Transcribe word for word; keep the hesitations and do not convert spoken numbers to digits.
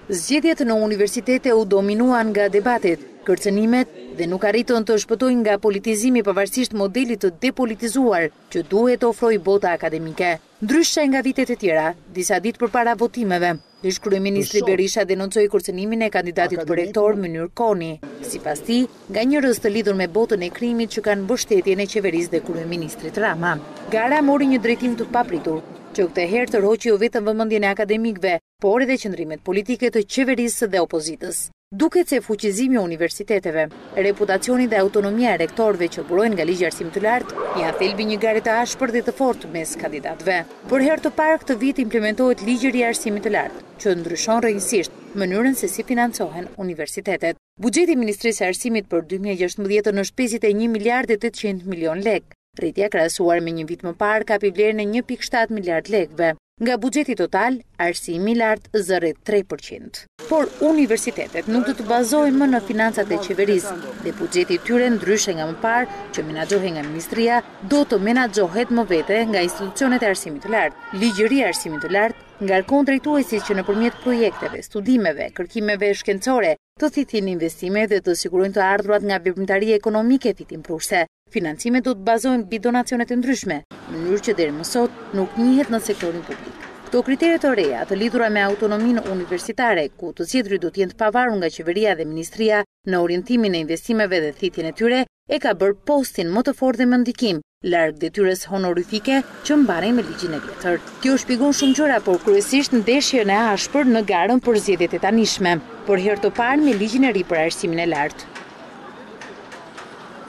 Zgjedhjet në universitete u dominuan nga debatet, kërcënimet dhe nuk arritën të shpëtojnë nga politizimi pavarësisht modelit të depolitizuar që duhet ofroj bota akademike. Ndryshe nga vitet e tjera, disa ditë përpara votimeve, ish kryeministri Berisha denoncoi kërcënimin e kandidatit për rektor Mynir Koni, sipas tij, nga një rrës të lidhur me botën e krimit që kanë mbështetjen e qeverisë dhe kryeministrit Rama. Gara mori një drejtim të papritur, që këtë herë tërhoqi jo vetëm vëmendjen e akademikëve, por edhe qëndrimet politike të qeverisë dhe opozitës. Duket se fuqizimi i universiteteve, reputacioni dhe autonomia e rektorëve që burojnë nga ligji i arsimit të lartë, ja thelbi një ngjarje të ashpër dhe të fortë mes kandidatëve. Për herë të parë këtë vit implementohet ligji i arsimit të lartë, që ndryshon rrënjësisht mënyrën se si financohen universitetet. Buxheti i Ministrisë së Arsimit për dy mijë e gjashtëmbëdhjetë është pesëdhjetë e një miliardë e tetëqind milion lekë. Rritja krahasuar me një vit më parë kapi vlerën e një pikë shtatë miliard lekëve. Nga buxheti total, arsimi i lartë zero virgulë tre përqind. Por universitetet nuk do të bazohen më në financat e qeverisë dhe buxheti i tyre, ndryshe nga më parë që menaxhohej nga ministria, do të menaxhohet më vete nga institucionet e arsimit të lartë. Ligji i arsimit të lartë ngarkon drejtuesit që nëpërmjet projekteve, studimeve, kërkimeve shkencore, të thithin investime dhe të sigurojnë të ardhurat nga veprimtaria ekonomike fitimprurse. Financimet do të bazohen mbi donacione të ndryshme, mënyrë që deri më sot nuk njihet në sektorin publik. Këto kritere të reja të lidhura me autonominë universitare, ku të zgjedhuri do të jenë të pavarur nga qeveria dhe ministria në orientimin e investimeve dhe thithjen e tyre, e ka bërë postin më të fortë dhe më ndikim, larg detyrës honorifike që mbaren me ligjin e vjetër. Kjo shpjegon shumë gjëra, por kryesisht ndeshjen e ashpër në garën për zgjedhjet e tanishme, por herë të parë me ligjin e ri për arsimin e lartë.